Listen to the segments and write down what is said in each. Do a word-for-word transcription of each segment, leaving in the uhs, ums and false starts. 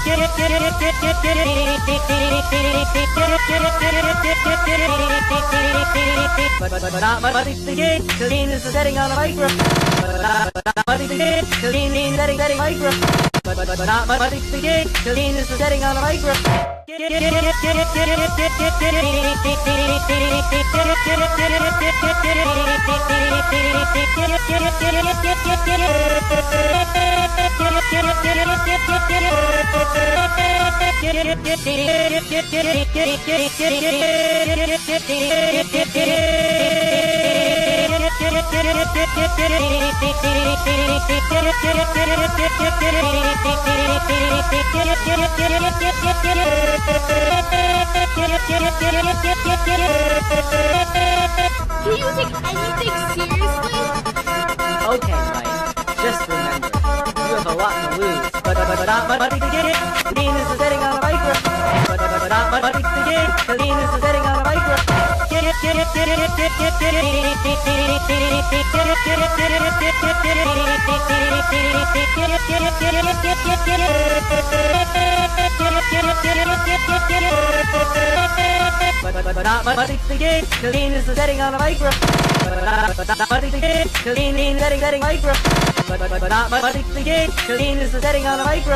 But it's the gate, the lean is setting on a micro. But it's the gate, the lean lean setting setting micro. But it's the gate, the lean is setting on a micro. Can you take anything seriously? Okay, Mike. Just remember, you have a lot to lose. But but but but but the gate, the lean is setting on a micro. But but but but but the gate, the lean is setting on a micro. But but but but it's the gate, the lean is setting on a micro. But it's the gate, the lean lean setting setting micro. But but but but it's the gate, the lean is setting on a micro.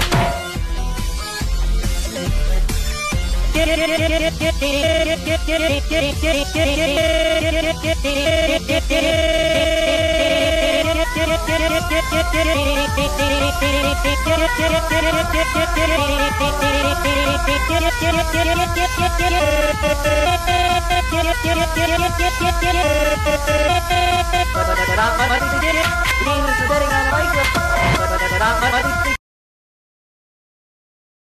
But